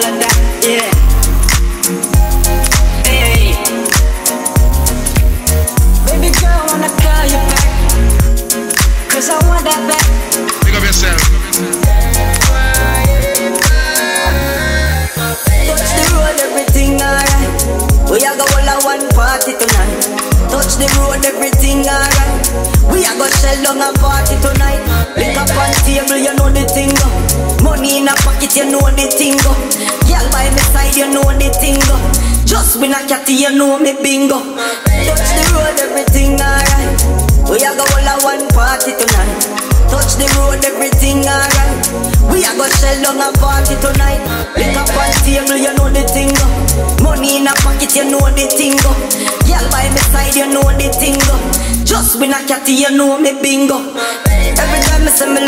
all of that, yeah. Hey, baby girl, wanna call you back, 'cause I want that back. Pick up yourself. Touch the road, everything alright. We are go all a one party tonight. Touch the road, everything alright. We are go shell down a party tonight. Lick up on table, you know the thing go. Money in a pocket, you know the thing go. Girl by my side, you know the thing go. Just win a catty, you know me bingo. Touch the road, everything alright. We are go all a one party tonight. Touch the road, everything alright. We are go shell down a party tonight. Lick up on table, you know the thing go. Money in a pocket, you know the thing go. Girl by my side, you know the thing go. Just win a catty, you know me bingo. Every time I say me